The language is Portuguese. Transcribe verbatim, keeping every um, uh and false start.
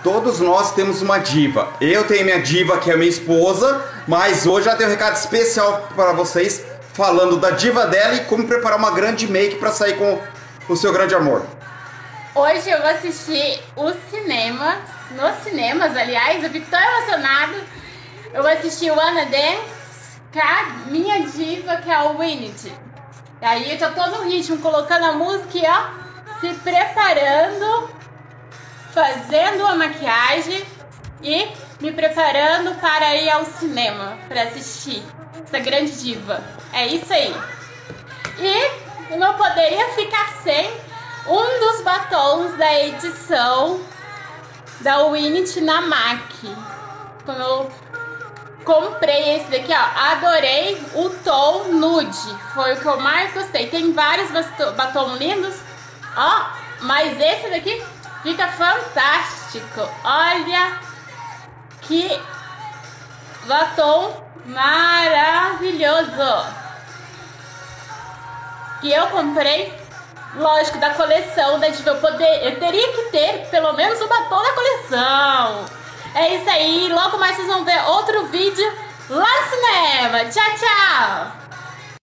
Todos nós temos uma diva. Eu tenho minha diva, que é minha esposa, mas hoje eu tenho um recado especial para vocês, falando da diva dela e como preparar uma grande make para sair com o seu grande amor. Hoje eu vou assistir o cinema, nos cinemas, aliás, eu fico tão emocionada. Eu vou assistir o Wanna Dance com a minha diva, que é a Winnet. E aí eu já tô no ritmo, colocando a música e ó, se preparando, fazendo a maquiagem e me preparando para ir ao cinema, para assistir essa grande diva. É isso aí. E eu não poderia ficar sem um dos batons da edição da Winnet na M A C. Como eu comprei esse daqui, ó, adorei o tom nude, foi o que eu mais gostei. Tem vários batons lindos, ó, mas esse daqui fica fantástico. Olha que batom maravilhoso que eu comprei, lógico, da coleção da Diva. Eu, poder, eu teria que ter pelo menos o batom da coleção. É isso aí, logo mais vocês vão ver outro vídeo lá no cinema. Tchau, tchau!